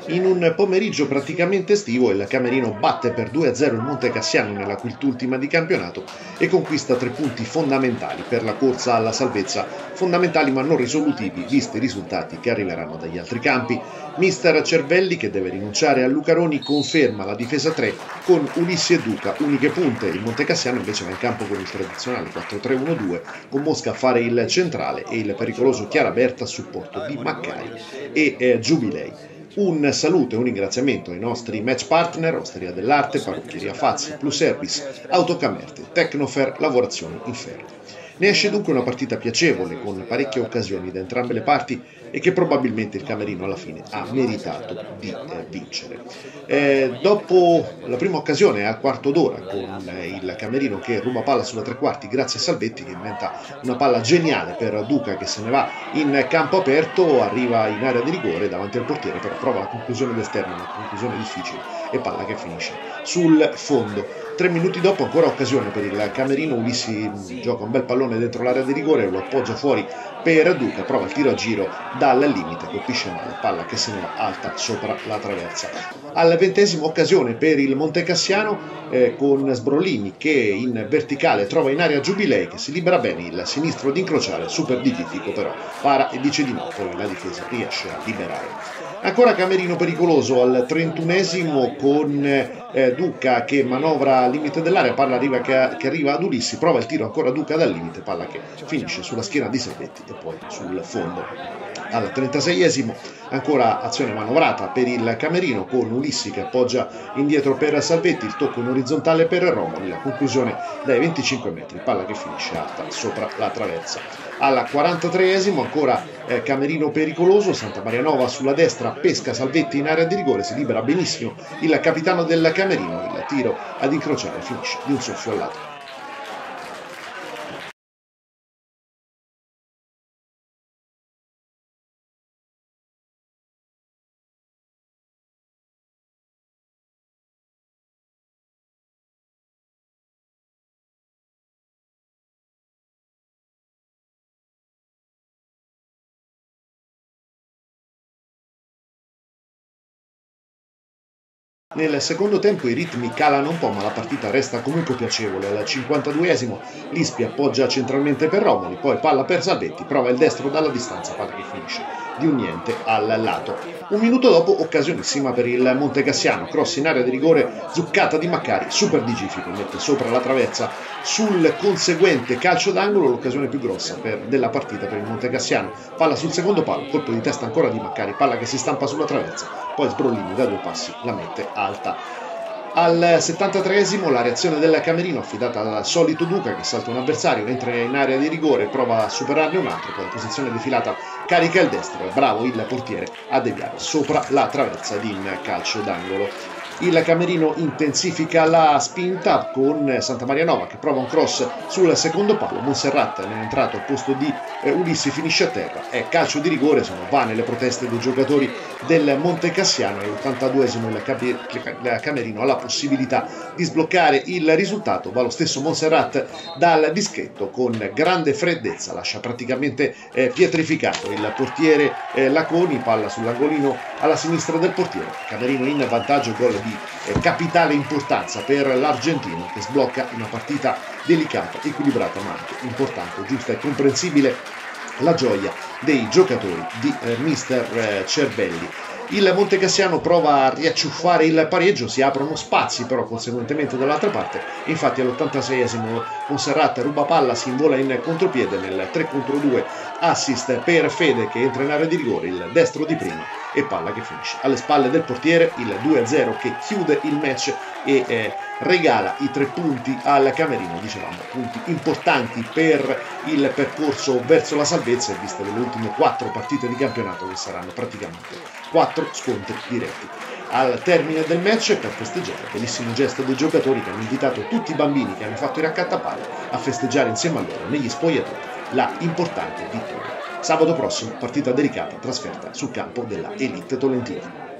In un pomeriggio praticamente estivo il Camerino batte per 2-0 il Montecassiano nella quint'ultima di campionato e conquista 3 punti fondamentali per la corsa alla salvezza, fondamentali ma non risolutivi visti i risultati che arriveranno dagli altri campi. Mister Cervelli, che deve rinunciare a Lucaroni, conferma la difesa 3 con Ulissi e Duca uniche punte. Il Montecassiano invece va in campo con il tradizionale 4-3-1-2, con Mosca a fare il centrale e il pericoloso Chiaraberta a supporto di Maccari e Giubilei. Un saluto e un ringraziamento ai nostri match partner: Osteria dell'Arte, Parrucchieria Fazzi, Plus Service, Autocamerte, Tecnofer, Lavorazioni in Ferro. Ne esce dunque una partita piacevole, con parecchie occasioni da entrambe le parti e che probabilmente il Camerino alla fine ha meritato di vincere. Dopo la prima occasione al quarto d'ora, con il Camerino che ruba palla sulla tre quarti grazie a Salvetti, che inventa una palla geniale per Duca che se ne va in campo aperto, arriva in area di rigore davanti al portiere, però prova la conclusione d'esterno, una conclusione difficile e palla che finisce sul fondo. 3 minuti dopo ancora occasione per il Camerino, Ulissi gioca un bel pallone dentro l'area di rigore, lo appoggia fuori per Duca, prova il tiro a giro dal limite, colpisce male, palla che se ne va alta sopra la traversa. Alla 20ª occasione per il Montecassiano, con Sbrollini che in verticale trova in area Giubilei, che si libera bene, il sinistro ad incrociare, super digitico però, para e dice di no, poi la difesa riesce a liberare. Ancora Camerino pericoloso al 31esimo, con Duca che manovra al limite dell'area, palla che arriva ad Ulissi, prova il tiro ancora Duca dal limite, palla che finisce sulla schiena di Salvetti e poi sul fondo. Al 36esimo ancora azione manovrata per il Camerino, con Ulissi che appoggia indietro per Salvetti, il tocco in orizzontale per Romoli, la conclusione dai 25 metri, palla che finisce alta sopra la traversa. Al 43esimo ancora Camerino pericoloso, Santamarianova sulla destra pesca Salvetti in area di rigore, si libera benissimo il capitano del Camerino, il tiro ad incrociare finisce di un soffio al lato. Nel secondo tempo i ritmi calano un po', ma la partita resta comunque piacevole. Al 52esimo Lispi appoggia centralmente per Romoli, poi palla per Salvetti, prova il destro dalla distanza, palla che finisce di un niente al lato. Un minuto dopo occasionissima per il Montecassiano, cross in area di rigore, zuccata di Maccari, super digifico, mette sopra la traversa. Sul conseguente calcio d'angolo l'occasione più grossa della partita per il Montecassiano, palla sul secondo palo, colpo di testa ancora di Maccari, palla che si stampa sulla traversa, poi Sbrollini da 2 passi la mette alta. Al 73esimo la reazione del Camerino, affidata al solito Duca che salta un avversario, entra in area di rigore, prova a superarne un altro, poi posizione defilata carica il destro, è bravo il portiere a deviare sopra la traversa di in calcio d'angolo. Il Camerino intensifica la spinta con Santamarianova che prova un cross sul secondo palo, Monserrat ne è entrato al posto di Ulissi, finisce a terra, è calcio di rigore, sono vane le proteste dei giocatori del Montecassiano e all'82esimo il Camerino ha la possibilità di sbloccare il risultato, va lo stesso Monserrat dal dischetto con grande freddezza, lascia praticamente pietrificato il portiere Laconi, palla sull'angolino alla sinistra del portiere, Camerino in vantaggio, gol di capitale importanza per l'argentino che sblocca una partita delicata, equilibrata ma anche importante, giusta e comprensibile la gioia dei giocatori di mister Cervelli. Il Montecassiano prova a riacciuffare il pareggio, si aprono spazi però conseguentemente dall'altra parte, infatti all'86esimo Monserrat ruba palla, si invola in contropiede nel 3 contro 2, assist per Fede che entra in area di rigore, il destro di prima e palla che finisce alle spalle del portiere, il 2-0 che chiude il match e regala i 3 punti al Camerino, dicevamo punti importanti per il percorso verso la salvezza e viste le ultime 4 partite di campionato che saranno praticamente 4 scontri diretti. Al termine del match, per festeggiare, bellissimo gesto dei giocatori che hanno invitato tutti i bambini che hanno fatto i raccattapalle a festeggiare insieme a loro negli spogliatoi la importante vittoria. Sabato prossimo partita delicata, trasferta sul campo della Elite Tolentino.